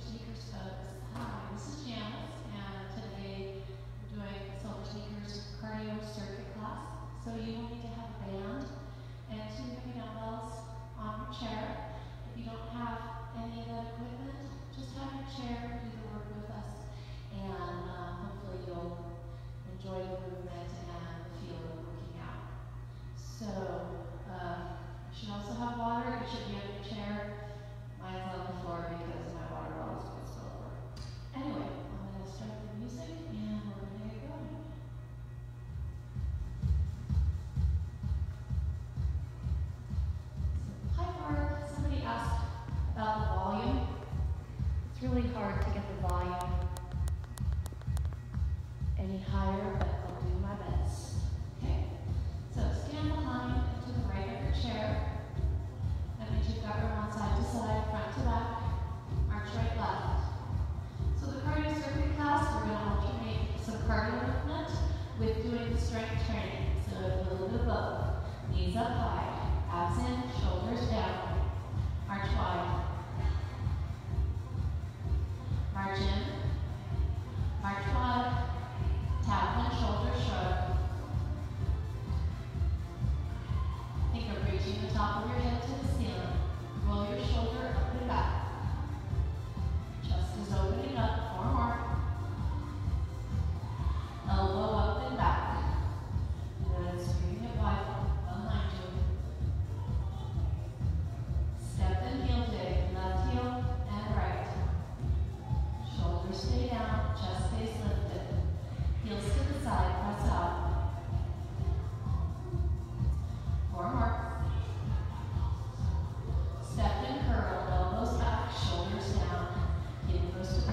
Sneakers folks. Hi, this is Janice, and today we're doing Silver Sneakers cardio circuit class. So you will need to have a band and 2 heavy dumbbells on your chair. If you don't have any of that equipment, just have your chair, do the work with us, and hopefully you'll enjoy the movement and the feel of working out. So you should also have water. It should be on your chair. Mine's on the floor because my water bottle is going to spill over. Anyway, I'm going to start the music and we're going to get going. Hi, Mark. Somebody asked about the volume. It's really hard to get the volume any higher, but I'll do my best. Okay? So stand behind and to the right of your chair. That means you've got room on side to side, front to back, arch right, left. So the cardio circuit class, we're going to alternate some cardio movement with doing strength training. So a little bit of both. Knees up high, abs in, shoulders down, arch wide. March in, march wide, tap and shoulder shrug. Think of reaching the top of your head to the ceiling. Roll your shoulder up and back. Chest is opening up. 4 more. Elbow up and back. Good. Sweeping it wide behind you. Step and heel dig. Left heel and right. Shoulders stay down. Chest stays lifted. Heels to the side. Press out. 4 more. Step and curl, elbows back, shoulders down. Heel goes to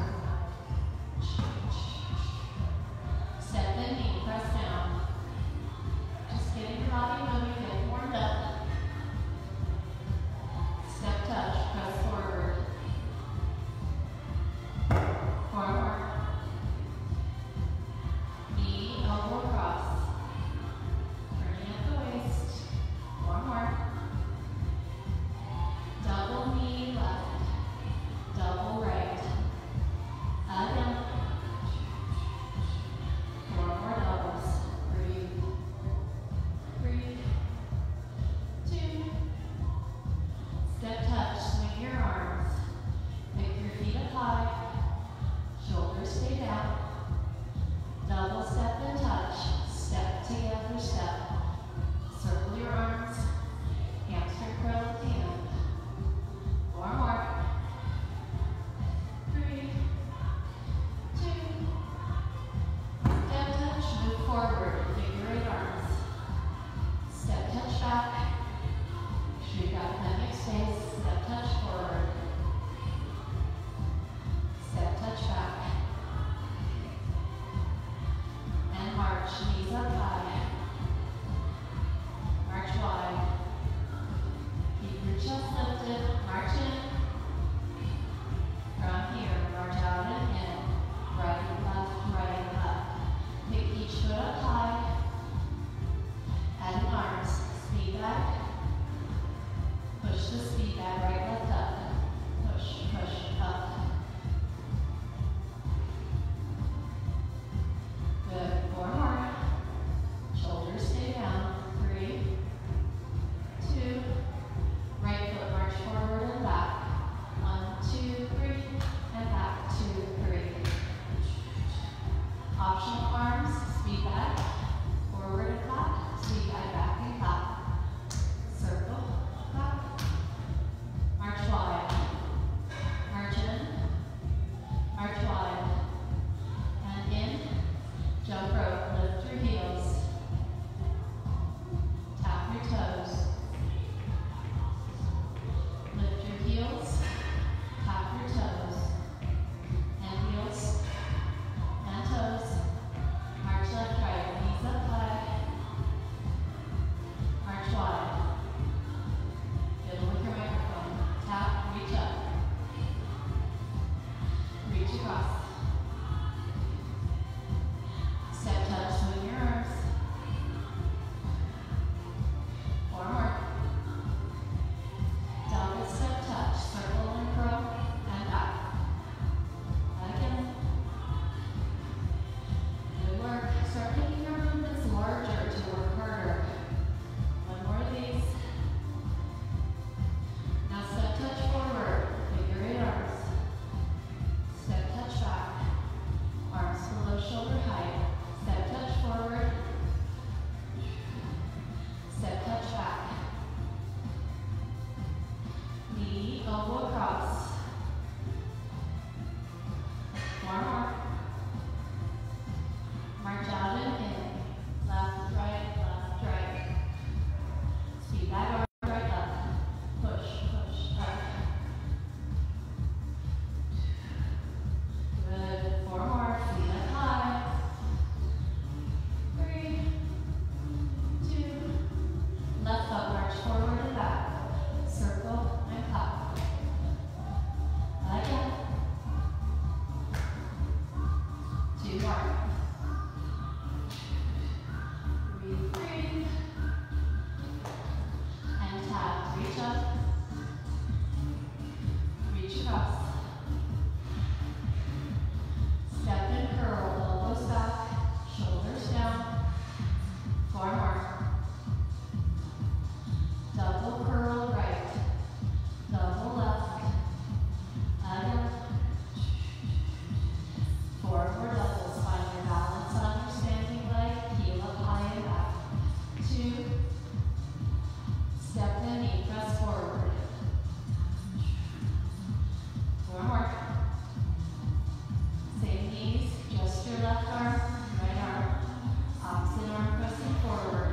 up. Reach across. Step and curl, elbows back, shoulders down. 4 more. Double curl right, double left. Again. 4 more doubles. Find your balance on your standing leg. Heel up high and back. 2. Step the knee, press forward. 4 more. Same knees, just your left arm, right arm. Opposite arm pressing forward.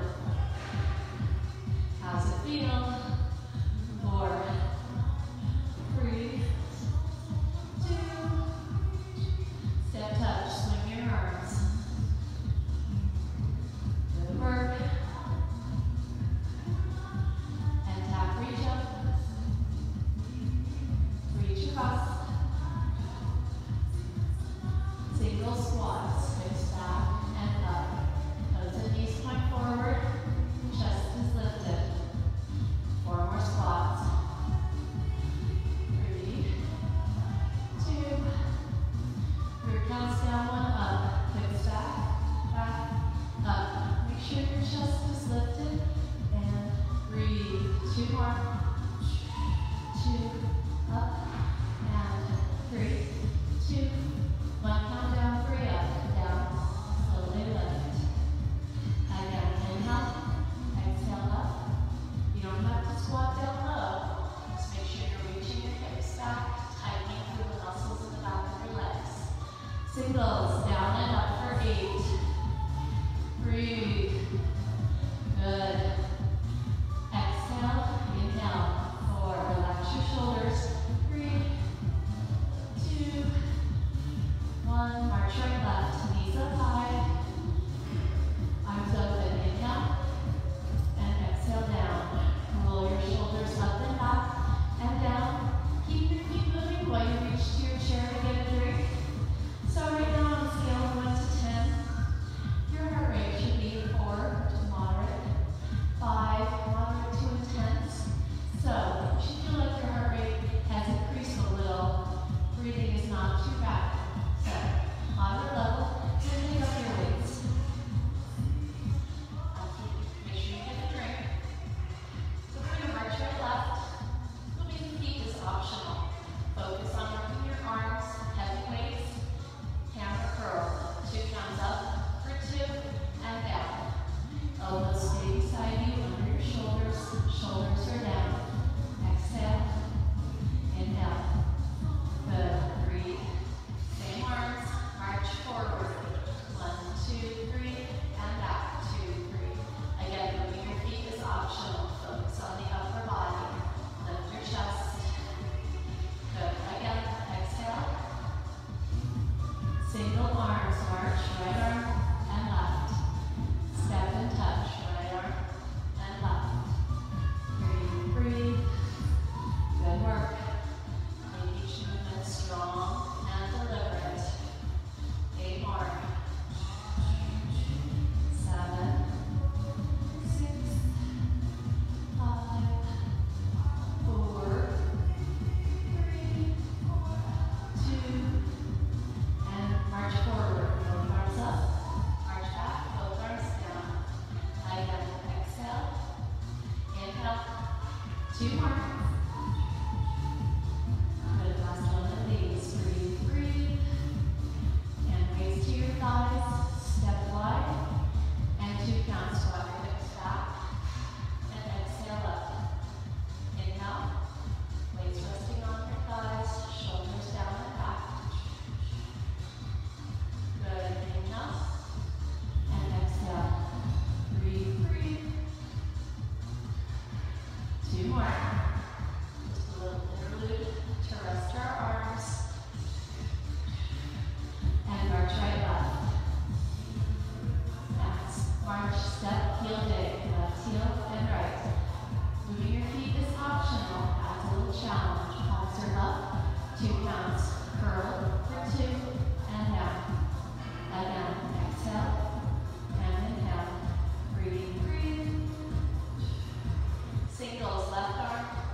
How's it feel? 4, 3, 2. Step touch, swing your arms. Good work. And tap, reach up. Reach across. Single squats, hips back and up. Toes and knees point forward. Chest is lifted. 4 more squats. 3, 2. Your counts down, 1 up. Hips back, back, up. Make sure your chest is lifted and breathe. 2 more. 2, up and 3, 2. 1 count down, 3 up, down, slowly lift. Again, inhale, exhale up. You don't have to squat down low. Just make sure you're reaching your hips back, tightening through the muscles in the back of your legs. Singles, down and up for 8. Breathe. Good. Exhale, inhale. 4, relax your shoulders. 3, 2, 1, march right left, knees up high, arms open, inhale, and exhale down. Roll your shoulders up and back, and down. Keep your feet moving while you reach to your chair to get a drink. So right now on a scale of 1 to 10, your heart rate should be 4 to moderate, 5, moderate to intense. So if you feel like your heart rate has increased a little, breathing is not too bad. So, moderate level, and pick up your weights. Make sure you get a drink. So we're going to march right left. Moving the feet is optional. Focus on working your arms, heavy weights, hammer curl. 2 counts up for 2, and down. Elbows stay beside you, under your shoulders. Shoulders are down. Exhale. Inhale. Good. Breathe. Same arms. March forward. 1, 2, 3, and back. 2, 3. Again, moving your feet is optional. Focus on the upper body. Lift your chest. Good. Again. Exhale. Single arms. March right arm and left. Step and touch. Right arm and left. Breathe. Breathe. Good work. Make each movement strong and deliberate. 8 more. 7, 6, 5, 4, 3, 2, and march forward. Both arms up. March back. Both arms down. Again. Exhale. Inhale. 2 more. Good, last one of these. Breathe, breathe. And raise to your thighs. Step wide. And 2 counts. Squat your hips back. And exhale up. Inhale. Weights resting on your thighs. Shoulders down and back. Good. Inhale. And exhale. Breathe, breathe. 2 more. Just a little interlude to rest our arms. And march right left. Next, march, step, heel dig, left heel and right. Moving your feet is optional, adds a little challenge. Palms are up, 2 counts. Curl for 2, and down. Again, exhale, and inhale. Breathe, breathe. Singles, left arm,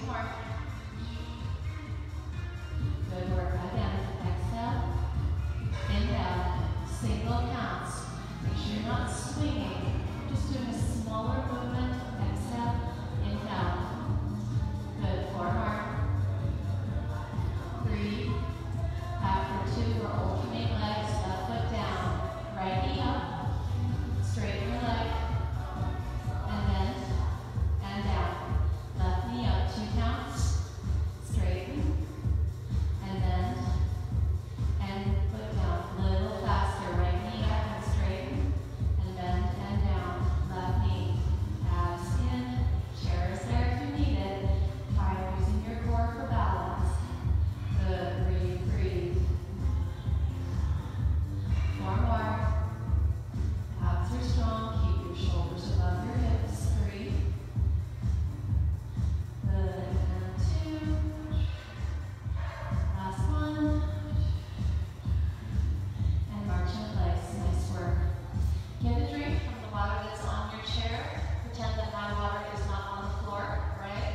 more. Good work. Again, exhale, inhale, single counts. Make sure you're not swinging. Just doing a smaller movement. Exhale, inhale. Good. 4 more. 3. After 2, we're alternate legs. Left foot down. Right knee up. Straighten your leg. And bend. And down. Left knee up. 2 counts. Straighten. And bend. And foot down. A little faster. Right knee up and straighten. And bend and down. Left knee. Abs in. Chair is there if you need it. Try using your core for balance. Good. Breathe, breathe. 4 more. Abs are strong. Keep your shoulders above your hips. 3. Good. And 2. Last one. And march in place. Nice work. Get a drink from the water that's on your chair. Pretend that my water is not on the floor, right?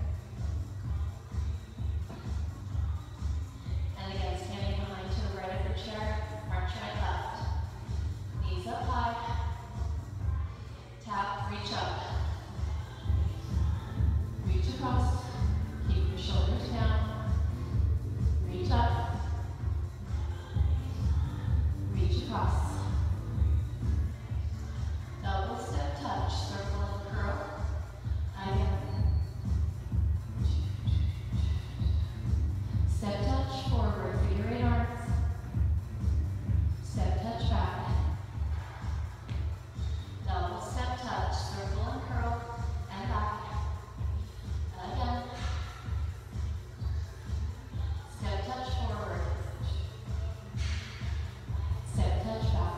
And again, standing behind to the right of your chair, march right left. Knees up high. Tap, reach up. Reach across. Keep your shoulders down. Reach up. Reach across. Double step touch, circle and curl. Again. Step touch forward, figure 8 arms. Step touch back. Double step touch, circle and curl, and back. Again. Step touch forward. Step touch back.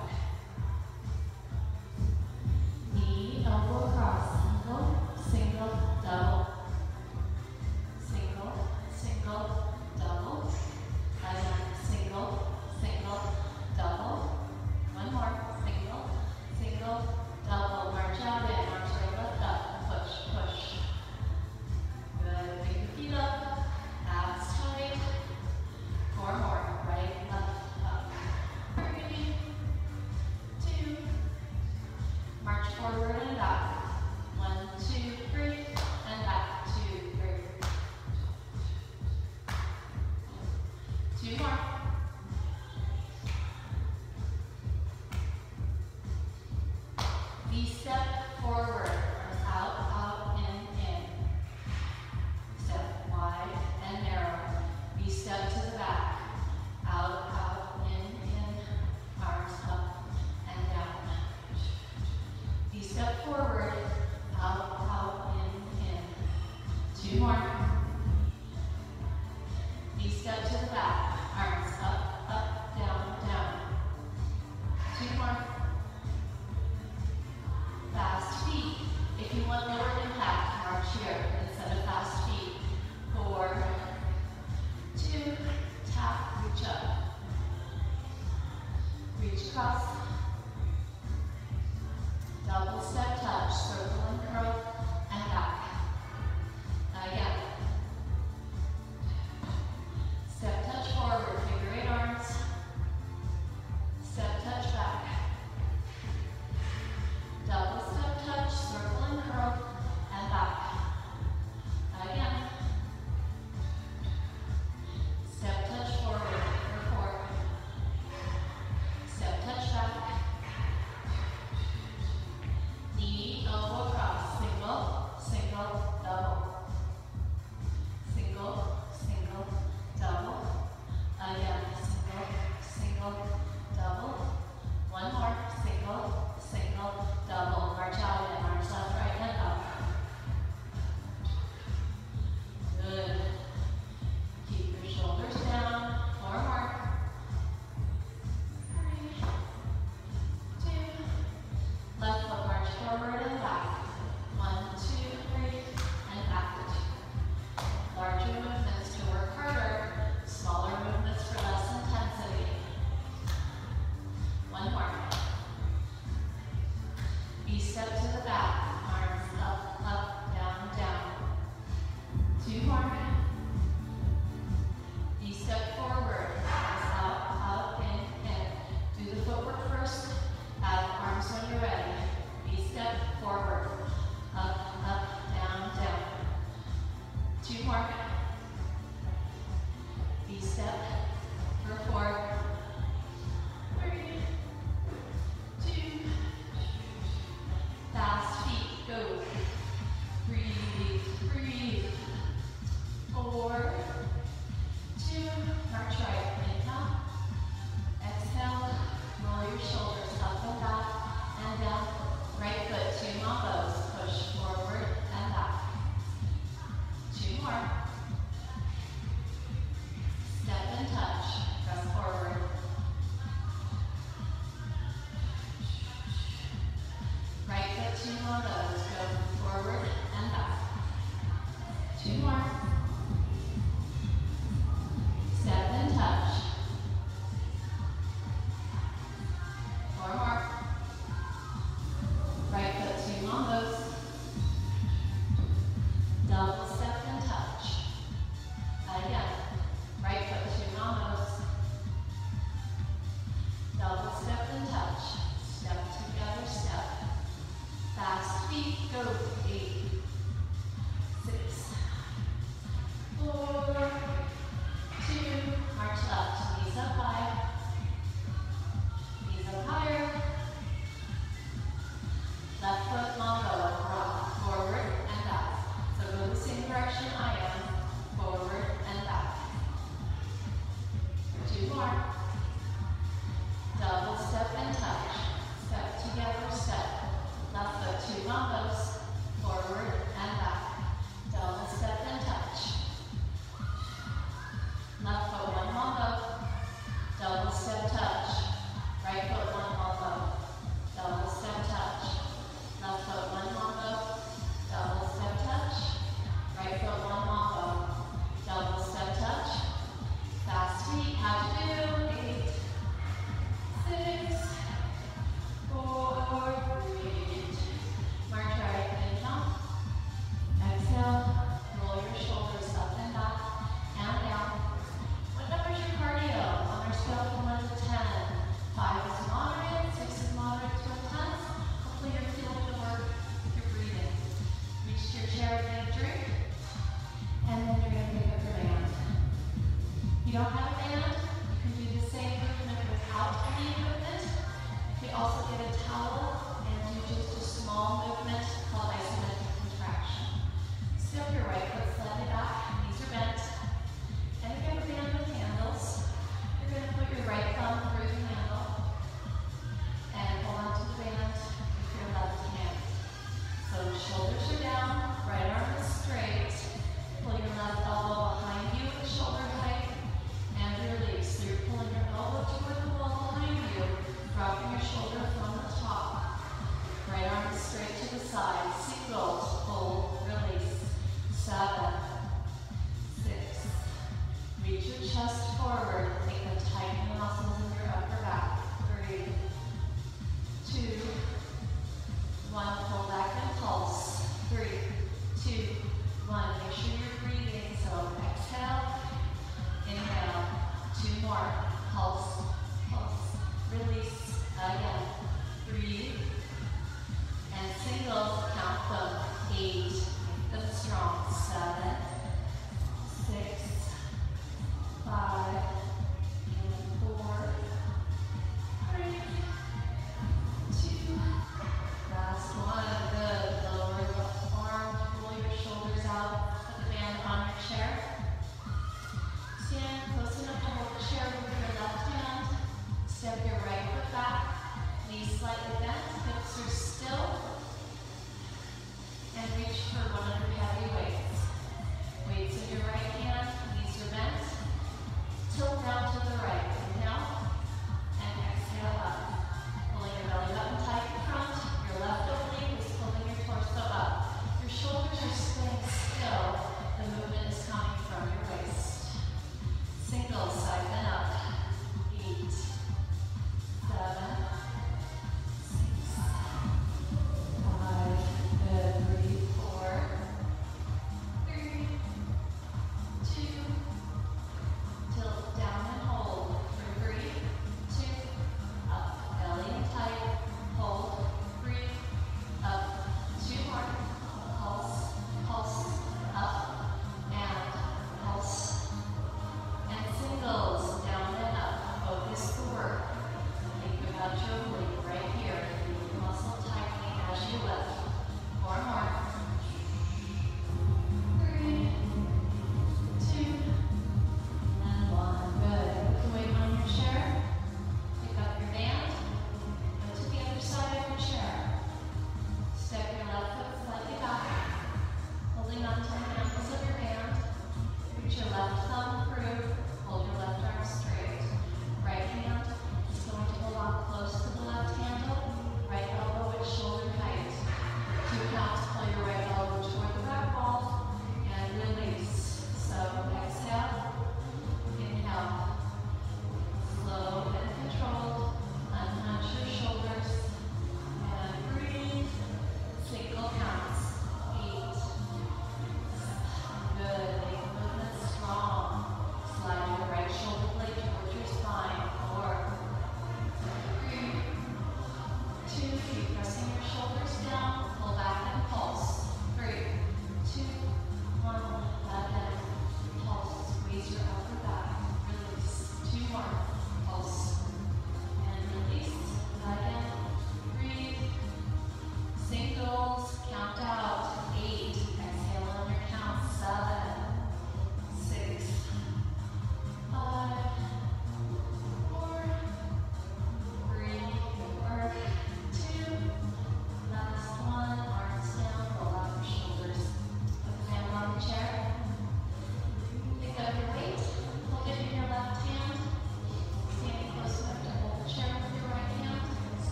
Knee, elbow cross, single, double. Single, single, double. Again, single, single, double. One more, single, single, double. March out in, arms right, left up, push, push. Good, bring your feet up, abs tight. 4 more, right, left, up. 3, 2. March forward and back. 1, 2, 3, and back. 2, 3. 2 more. V-step forward, arms out, out, in. Step wide and narrow. V-step to the back. Out, in, arms up and down. V-step forward, out, in. 2 more. V-step to the back. Arms up, down, down. 2 more. Fast feet. If you want lower impact, march here instead of fast feet. 4, 2, tap, reach up. Reach across. Double step touch, circle and curl, and back. Again. Step touch 2 more. V-step for 4. 3, 2, fast feet, go. Breathe, breathe. 4, 2, march right, inhale. Exhale, roll your shoulders up and back and down. Right foot, 2 mombos. Push forward and back. 2 more. Step and touch. Press forward. Right foot, 2 mombos. Go forward and back. 2 more. Step and touch. 4 more. Right foot, 2 mombos. Double step and touch. Again. Right foot, 2 mombos. Double step and touch. Step together, step. Fast feet, go. 8, 6, 4, 2, march left, knees up high, knees up higher. Left foot, mambo, rock, forward and back. So go the same direction I am, forward and back. 2 more. Double step and touch. Step together, step. Left foot, 2 mambos, forward and back. Double step and touch. Left foot, 1 mambo. Double step touch. Right foot, 1 mambo. Double step touch. Left foot, 1 mambo. Double step touch. Right foot, 1 mambo. Double step touch. Fast feet, how to do. 8, 6, 4, 3. March right, inhale. Exhale. Roll your shoulders up and back and down. What number is your cardio? On our scale from 1 to 10. 5 is moderate, 6 is moderate to intense. Hopefully you're feeling the work with your breathing. Reach to your chair, get a drink, and then you're going to pick up your band. If you don't have a band, you can do the same movement without any equipment. You also get a towel and do just a small movement called isometric contraction. Step your right foot slightly back, knees are bent. And if you have a band with handles, you're going to put your right thumb through the handle and hold on to the band with your left hand. So shoulders are down, right arm is straight. Pull your left elbow behind you at shoulder height and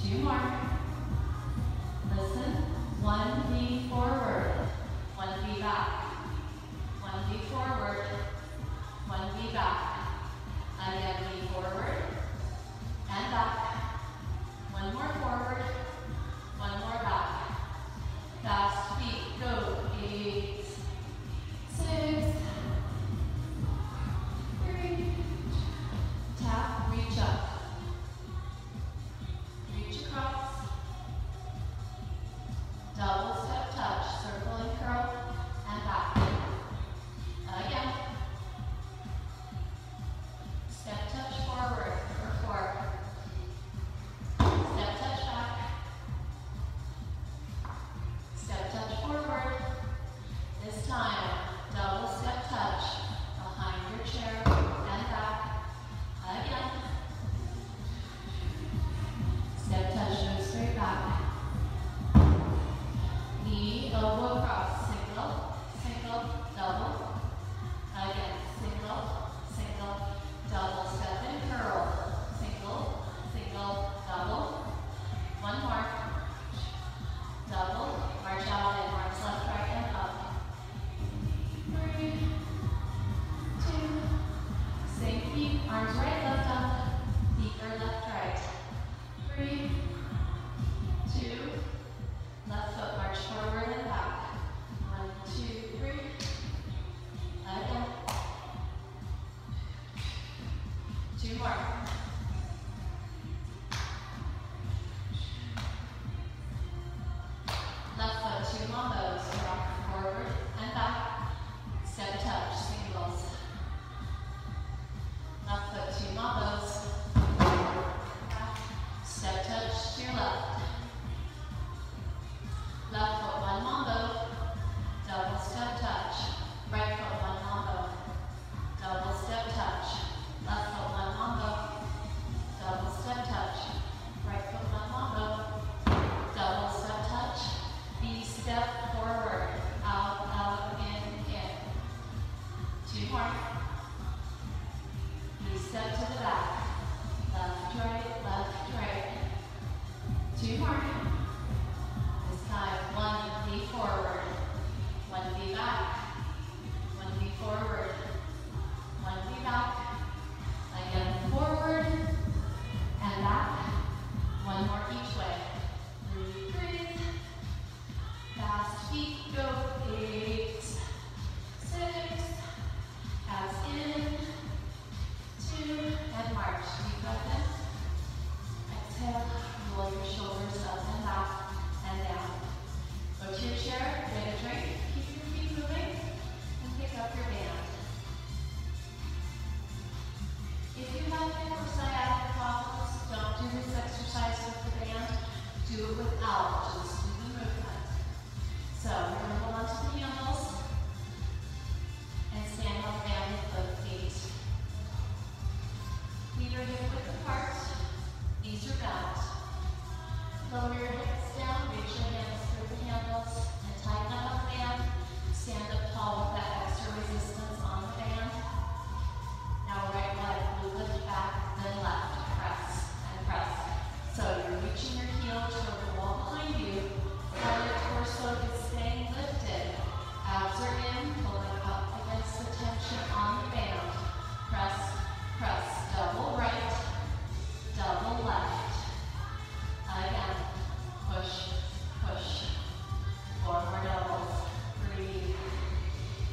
Two more. Listen. 1 V forward. 1 V back. 1 V forward. 1 V back. Again, V forward. And back. One more forward. One more back. Fast feet. Go. 8, 6, 3. Tap, reach up. Reach across. Double step touch, circle and curl, and back. Again. Step touch forward for 4. Step touch back. Step touch forward. This time, double step touch behind your chair and back. Again. Step touch, go straight back. Knee, elbow across. Single, single, double. Again, single, single, double. Step and curl. Single, single, double. One more. Double. March out and march left, right, and up. 3, 2. Same feet. Arms right, left up. Feet are left, right. 3, 2. Left foot march forward and back. 1, 2, 3. Again. 2 more. Left foot, 2 mombos. Rock forward and back. Step touch, singles. Left foot, 2 mombos. Back. Step touch to your left. Left foot, 1 mambo. Double step touch. Right foot, 1 mambo. Double step touch. Left foot, 1 mambo. Double step touch. Right foot, 1 mambo. Double step touch. V step forward. Out, out, in. 2 more. V step to the back. Left, right. 2 more. This time, 1 V forward. 1 V back. 1 V forward. 1 V back. Again, forward and back. 1 more each way. Breathe. Fast feet, go. 8, 6. Abs in. 2, and march. Deep breath in. Exhale. Roll your shoulders up and back and down. Go to your chair, get a drink, keep your feet moving, and pick up your band. If you have hip or sciatic problems, don't do this exercise with the band. Do it without, just do the movement. So we're going to hold on to the handles and stand on the band with both feet. Feet are hip width apart, knees are bent. Lower your hips down, reach your hands through the handles, and tighten up the band. Stand up tall with that extra resistance on the band. Now right leg, we lift back, then left, press, and press. So you're reaching your heel toward the wall behind you, while your torso is staying lifted. Abs are in, pulling up against the tension on the band. Press, press, double right, double left. Again, push, push, forward doubles, breathe,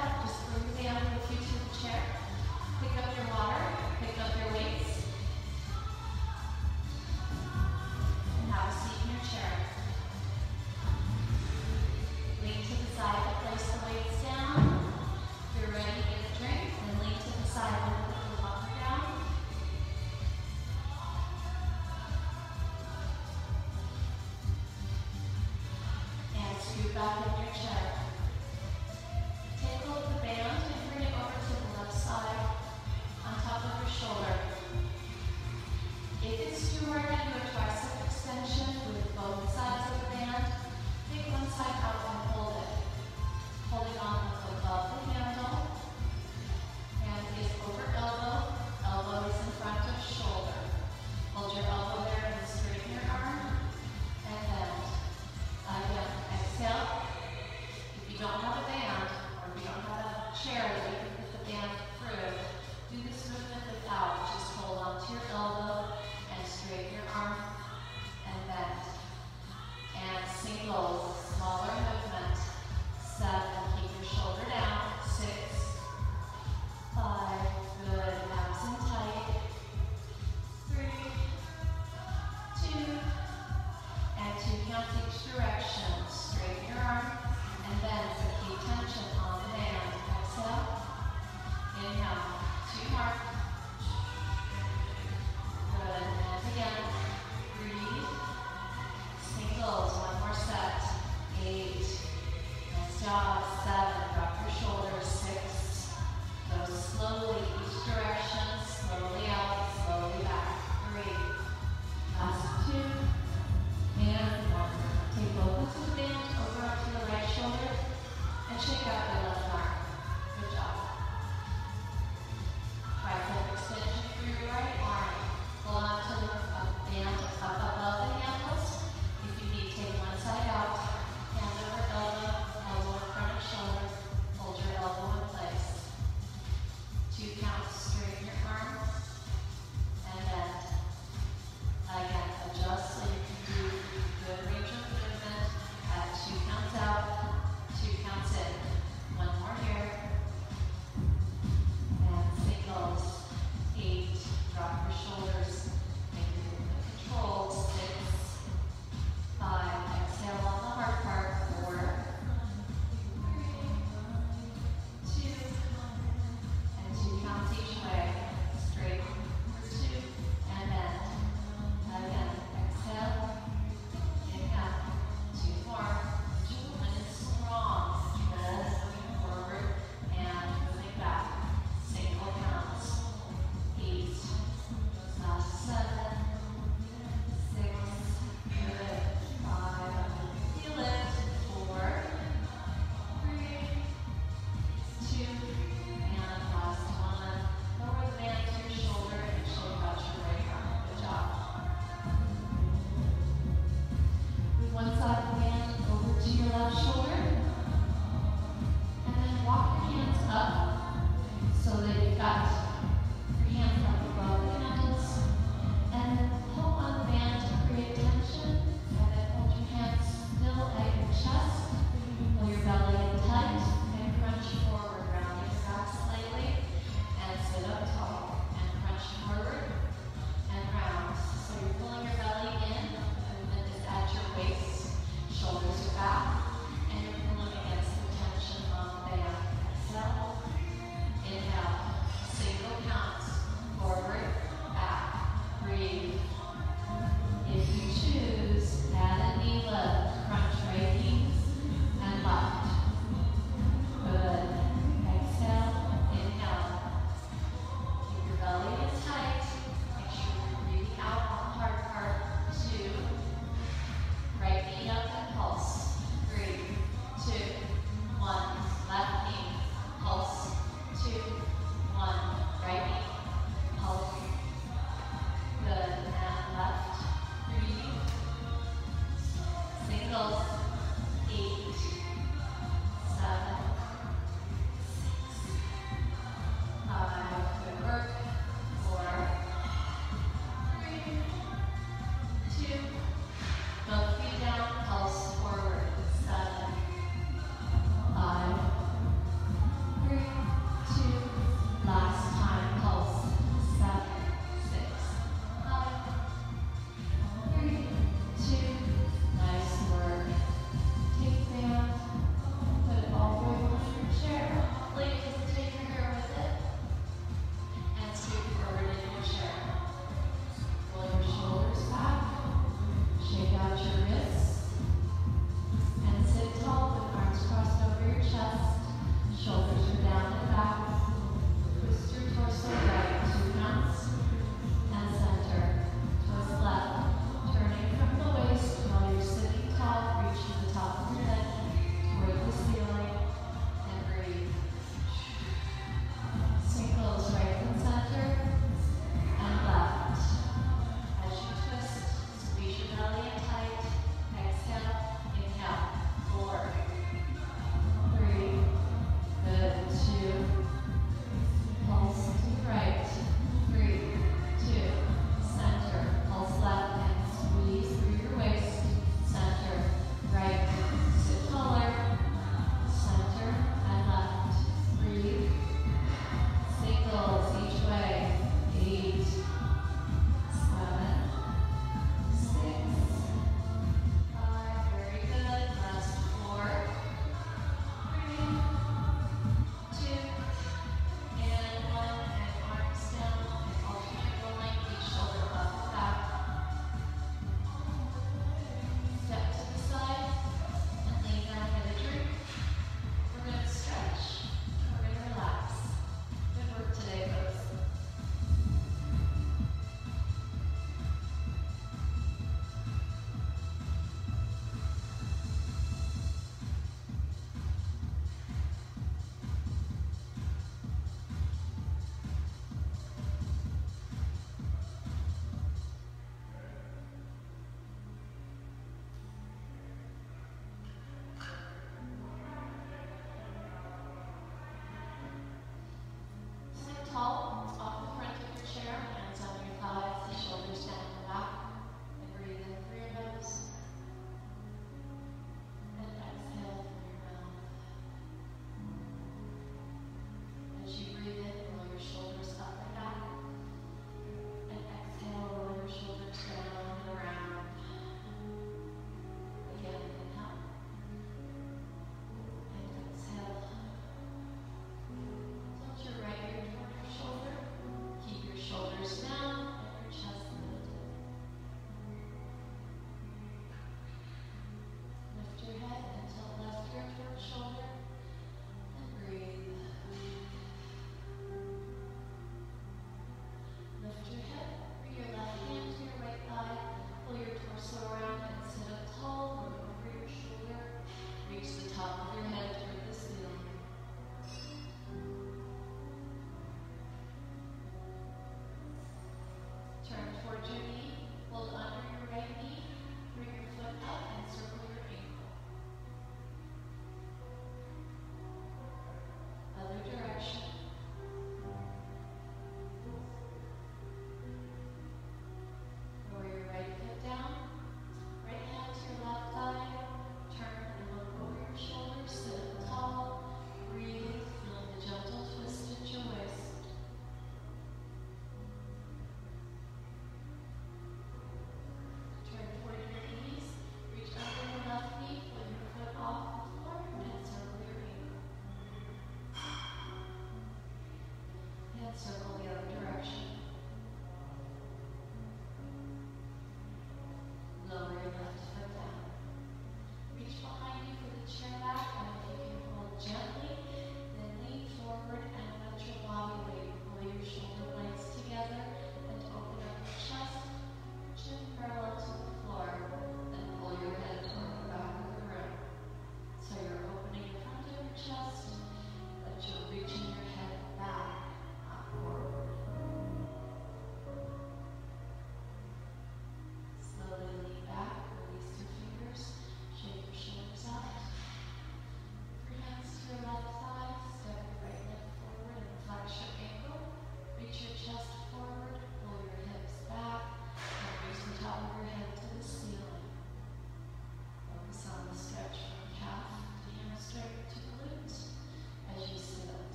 that, just bring the band with you to the chair. Pick up your water, pick up your weights, and have a seat in your chair. Lean to the side to place the weights down. If you're ready, get a drink, and lean to the side and put the water down. And scoot back in your chair. Take hold of the band and bring it over to the left side on top of your shoulder. If it's too hard to do a tricep extension with both sides of the band, take one side out and hold it. Holding on above the handle. Hand is over elbow. Elbow is in front of shoulder. Hold your elbow there and straighten your arm. And bend. Again, exhale. If you don't have a band, or if you don't have a chair that you can put the band through, do this movement without. Just hold on to your elbow and straighten your arm and bend. And singles, smaller movement. 7, keep your shoulder down. 6, 5, good, abs in tight. 3, 2, and 2 counts each direction. Straighten your arm and bend, so keep tension on the band. Exhale, inhale, 2 more. Good, and again, breathe. Singles, 1 more set. 8, nice job. 7, drop your shoulders. 6, go slowly each direction, slowly out, slowly back. 3, last 2, and 1. Take both of the band over onto the right shoulder and shake out your left arm. Good job. Tricep extension through your right arm. Hold on to the band up above the handles. If you need, take one side out. Hand over elbow, elbow in front of shoulder. Hold your elbow in place. 2 counts, straighten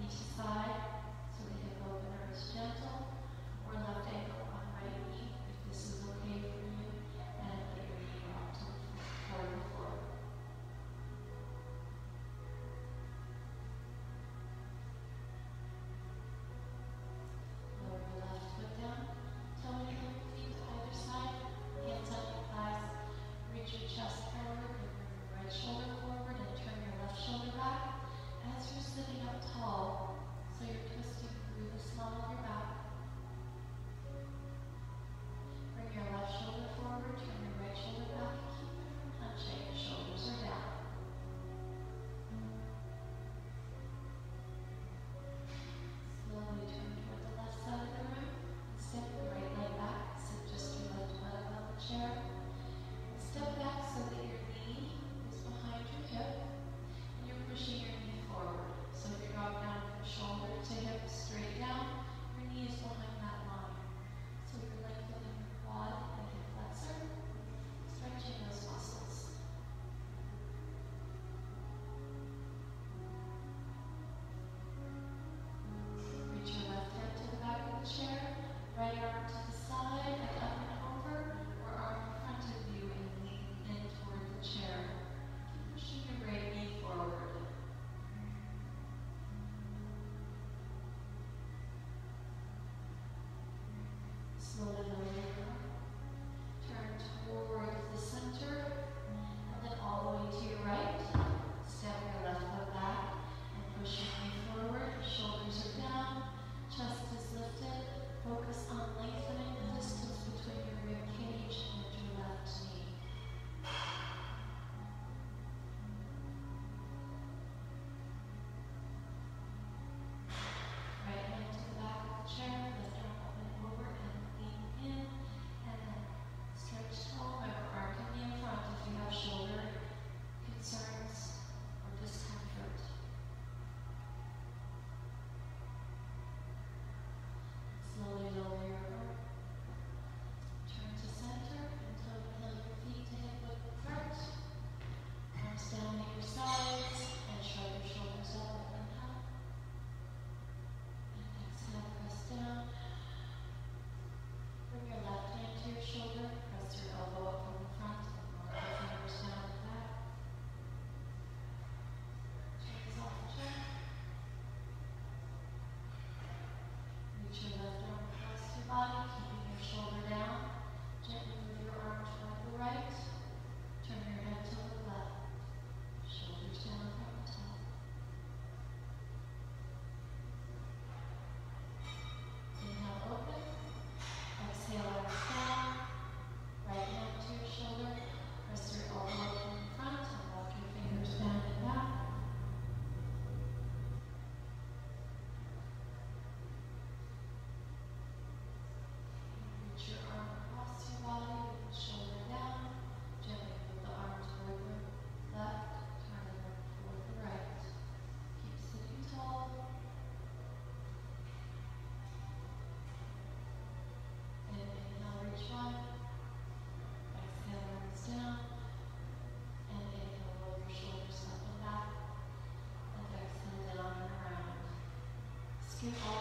to side, so the hip opener is gentle, or left ankle on right knee, if this is okay for you, and let your knee drop to the floor. Lower your left foot down, toe and heel your feet to either side, hands on your thighs, reach your chest forward, and bring your right shoulder forward, and turn your left shoulder back. As you're sitting up tall, so you're twisting through the small of your back. Bring your left shoulder forward, turn your right shoulder back, and keep it from hunching. Your shoulders are down. Slowly turn toward the left side of the room. Step your right leg back, sit just your left butt above the chair. Step back so that your knee is behind your hip, and you're pushing your knee forward. So if you drop down from shoulder to hip straight down, your knee is behind that line. So you're lengthening your quad and hip flexor, stretching those muscles. Reach your left hand to the back of the chair, right arm to the side and up and over, or arm in front of you and lean in toward the chair. Keep pushing your right knee forward. Slowly lower your arm. Turn toward the center, and then all the way to your right. Step your left foot back and push your knee forward. Shoulders are down, chest is lifted. Focus on lengthening the distance between your rib cage and your left knee. Right hand to the back of the chair, left arm up and over and lean in, and then stretch tall. Remember, arm can be in front if you have shoulder concerns or discomfort. Slowly lower your arm. Turn to center and toe and heel your feet to hip width apart. Arms down at your sides and shrug your shoulders up. Inhale. And exhale, press down. Bring your left hand to your shoulder. Press your elbow up from the front and roll your fingers down the back. Shoulders off the chair. Reach your left arm across your body, keeping your shoulder down. Gently move your arm toward the right. Turn your head to the left. Shoulders down from the top. Inhale, open. Exhale, arms down. Right hand to your shoulder. Press your elbow up from the front and walk your fingers down and back. Reach your arm across your body with the shoulder down. Gently move the arm toward the left, turn it over toward the right. Keep sitting tall. And inhale, reach one. Exhale, arms down. And inhale, roll your shoulders up and back. And exhale, down and around. Skip all